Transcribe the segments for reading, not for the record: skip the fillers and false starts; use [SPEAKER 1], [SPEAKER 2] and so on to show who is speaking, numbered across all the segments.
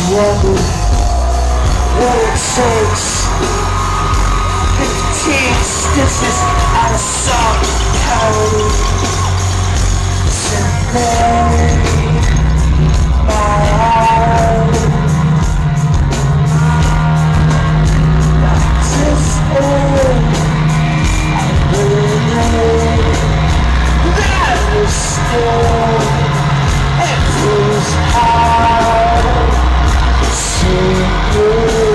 [SPEAKER 1] wonder what it takes. 15 stitches out of soft calorie to make my eyes. Just I really that was still it feels hard to you.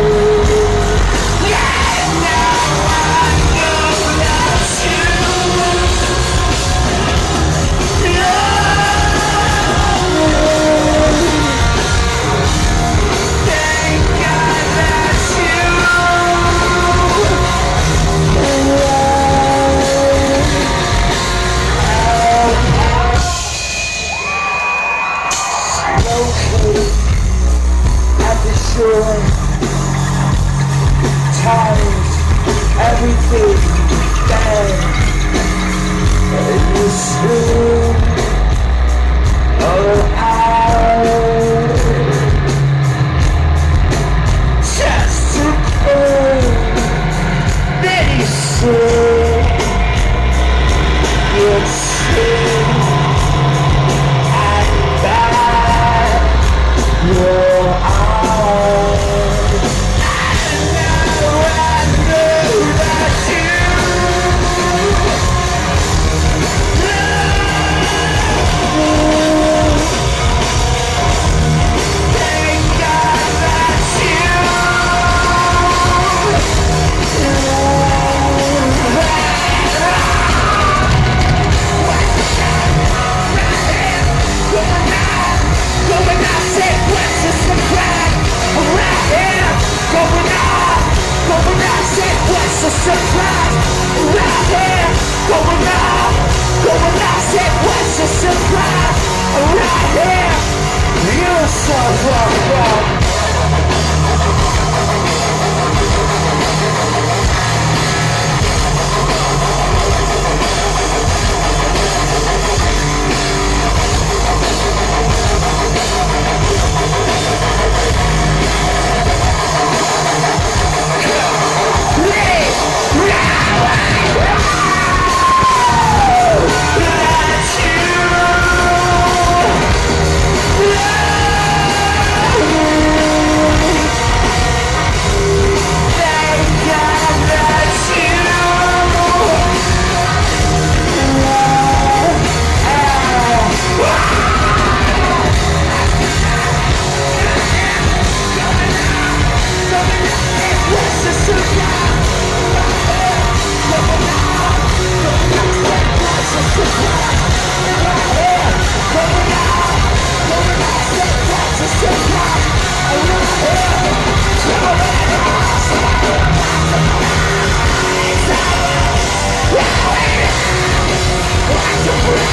[SPEAKER 1] Yeah, now I know that you thank God that you located at the shore, tired, everything bad in this room. Oh, I just to play medicine. It's your eyes. Now I know that you love. Thank God that you going out, say what's the surprise? Right here, going out, say what's the surprise? Right here, going out, say what's the surprise? Right here, you're so wrong. To breathe.